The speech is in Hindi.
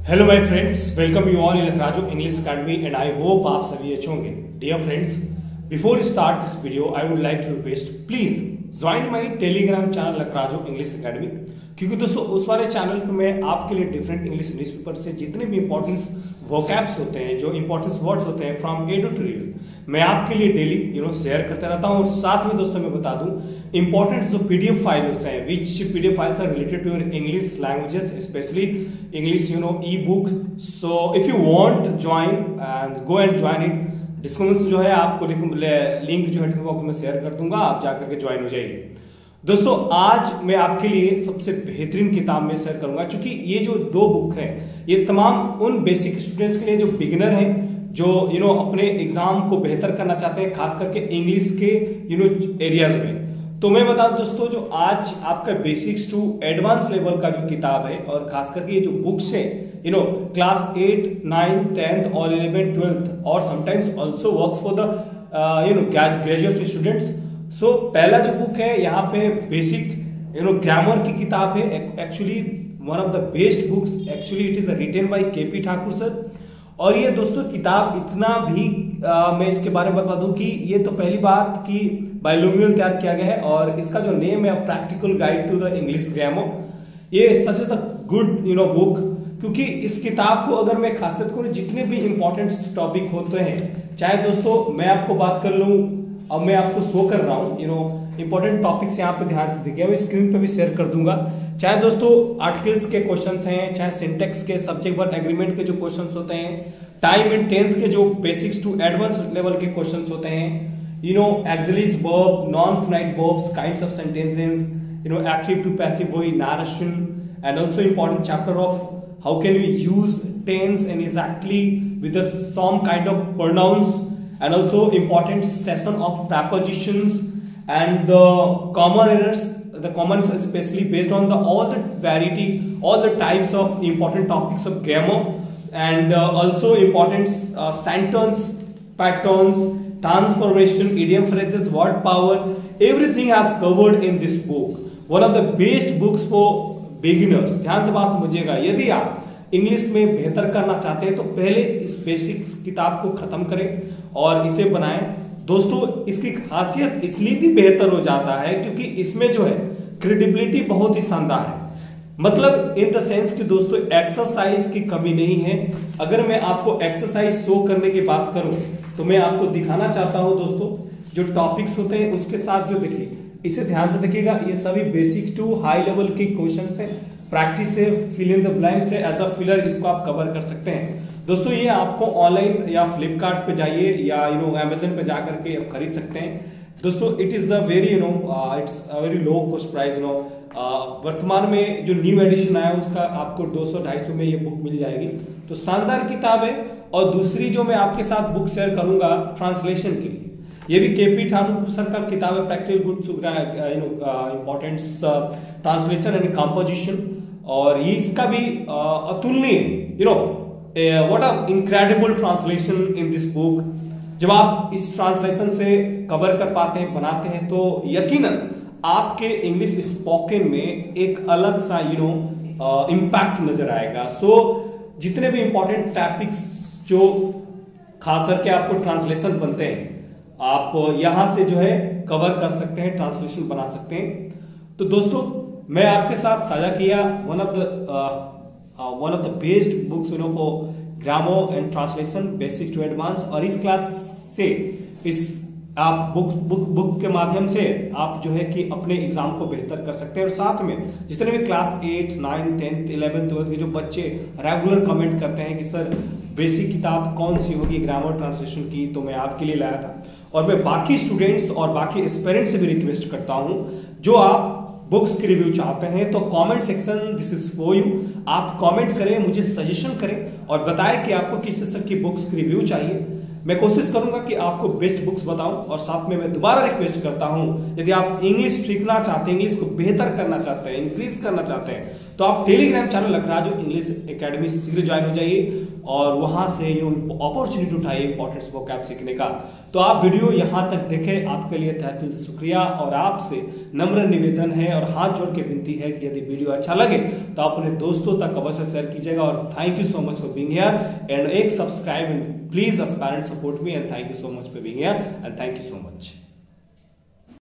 Hello my friends, welcome you all in Lakhrajo English Academy and I hope आप सभी अच्छे होंगे। Dear friends, before start this video I would like to request please join my Telegram channel Lakhrajo English Academy, क्योंकि दोस्तों उस वाले चैनल पे मैं आपके लिए डिफरेंट इंग्लिश न्यूज़पेपर से जितने भी इंपॉर्टेंस वोकैब्स होते हैं, जो इंपॉर्टेंस वर्ड्स होते हैं फ्रॉम ए टू ट्रिवियल, मैं आपके लिए डेली शेयर करते रहता हूं। और साथ में दोस्तों मैं बता दूं इंपॉर्टेंट जो पीडीएफ फाइल होते हैं, which PDF files are related to your English languages, specially English e book. So if you want join and go and join it, description जो है आपको लिंक जो है डिस्क्रिप्शन बॉक्स में शेयर कर दूंगा, आप जाकर के ज्वाइन हो जाइए। दोस्तों आज मैं आपके लिए सबसे बेहतरीन किताब में शेयर करूंगा, क्योंकि ये जो दो बुक है ये तमाम उन बेसिक स्टूडेंट्स के लिए जो बिगिनर हैं, जो अपने एग्जाम को बेहतर करना चाहते हैं, खास करके इंग्लिश के एरियाज में। तो मैं बता दूं दोस्तों, जो आज आपका बेसिक्स टू एडवांस लेवल का जो किताब है, और खास करके ये जो बुक्स है क्लास 8, 9, 10th और 11th, 12th और sometimes also works for the graduate students. So पहला जो बुक है यहाँ पे बेसिक ग्रामर की किताब है, actually one of the best books, actually it is written by KP Thakur sir. और ये दोस्तों किताब इतना भी मैं इसके बारे में बता दूं कि ये तो पहली बात कि बाइलिंगुअल तैयार किया गया है, और इसका जो नेम है practical guide to the English grammar. ये such is the good book, क्योंकि इस किताब को अगर मैं खासियत करूं, जितने भी इंपॉर्टेंट टॉपिक होते हैं, चाहे दोस्तों मैं आपको बात कर लूं, अब मैं आपको शो कर रहा हूं इंपॉर्टेंट टॉपिक्स यहाँ पे ध्यान से देखिए, मैं स्क्रीन पे भी शेयर कर दूंगा। चाहे दोस्तों आर्टिकल्स के क्वेश्चंस हैं, चाहे सिंटेक्स के, सब्जेक्ट वर्ब एग्रीमेंट के जो क्वेश्चंस होते हैं, टाइम एंड टेंस के जो बेसिक्स टू एडवांस लेवल के क्वेश्चंस होते हैं, auxiliaries verb, non finite verbs, kinds of sentences, active to passive voice, narration, and also important chapter of how can we use tense and exactly with some kind of pronouns, and also important session of prepositions and the common errors, the commons especially based on all the variety, all the types of important topics of grammar, and also important sentence patterns, transformation, idiom phrases, word power, everything has covered in this book. One of the best books for beginners. ध्यान से बात समझिएगा, यदि आप इंग्लिश में बेहतर करना चाहते हैं तो पहले इस बेसिक्स किताब को खत्म करें और इसे बनाएं। दोस्तों इसकी खासियत इसलिए भी बेहतर हो जाता है क्योंकि इसमें जो है क्रेडिबिलिटी बहुत ही शानदार है, मतलब इन द सेंस कि दोस्तों एक्सरसाइज की कमी नहीं है। अगर मैं आपको एक्सरसाइज शो करने की बात करूं तो मैं आपको दिखाना चाहता हूं दोस्तों, जो टॉपिक्स होते हैं उसके साथ जो देखिए, इसे ध्यान से देखिएगा, ये सभी बेसिक्स टू हाई लेवल के क्वेश्चंस हैं, प्रैक्टिस से, फिल इन द ब्लैंक से, एज अ फिलर इसको आप कवर कर सकते हैं। दोस्तों ये आपको ऑनलाइन या फ्लिपकार्ट पे जाइए या अमेजन पे जाकर के आप खरीद सकते हैं। दोस्तों it is a very it's a very low cost price. वर्तमान में जो न्यू एडिशन आया उसका आपको 200-250 में ये बुक मिल जाएगी, तो शानदार किताब है। और दूसरी जो मैं आपके साथ बुक शेयर करूंगा ट्रांसलेशन के लिए, ये भी केपी ठाकुर सर का किताब है, practical good importance translation and composition, और ये इसका भी अतुलनीय what a incredible translation in this book. जब आप इस ट्रांसलेशन से कवर कर पाते हैं, बनाते हैं, तो यकीनन आपके इंग्लिश स्पोकन में एक अलग सा इम्पैक्ट नजर आएगा। सो जितने भी इंपॉर्टेंट टॉपिक्स जो खास करके आपको ट्रांसलेशन बनते हैं, आप यहां से जो है कवर कर सकते हैं, ट्रांसलेशन बना सकते हैं। तो दोस्तों मैं आपके साथ साझा किया one of the best books for grammar and translation, basic to advance. और इस क्लास से, इस आप बुक के माध्यम से आप जो है कि अपने एग्जाम को बेहतर कर सकते हैं। और साथ में जितने भी क्लास 8, 9, 10th, 11th, 12th के जो बच्चे रेगुलर कमेंट करते हैं कि सर बेसिक किताब कौन सी होगी ग्रामर ट्रांसलेशन की, तो मैं आपके लिए लाया था। और मैं बाकी स्टूडेंट्स और बाकी एस्पिरेंट्स से भी रिक्वेस्ट करता हूं, जो आप बुक्स की रिव्यू चाहते हैं तो comment section this is for you. आप कमेंट करें, मुझे सजेशन करें और बताएं कि आपको किस तरह की बुक्स की रिव्यू चाहिए। मैं कोशिश करूंगा कि आपको बेस्ट बुक्स बताऊं। और साथ में मैं दोबारा रिक्वेस्ट करता हूं, यदि आप इंग्लिश सीखना चाहते हैं, इंग्लिश को बेहतर करना चाहते हैं, इंक्रीज करना चाहते हैं, तो आप Telegram channel Lakhraju English Academy शीघ्र ज्वाइन हो जाइए और वहां से ये अपॉर्चुनिटी उठाइए इंपॉर्टेंट वोकैब सीखने का। तो आप वीडियो यहां तक देखें, आपके लिए तहे दिल से शुक्रिया और आपसे नम्र निवेदन है और हाथ जोड़ के विनती है कि यदि वीडियो अच्छा लगे तो आप अपने दोस्तों तक अवश्य शेयर कीजिएगा। और thank you so much for being here and एक subscribe and please aspirant support me and thank you so much for being here and thank you so much.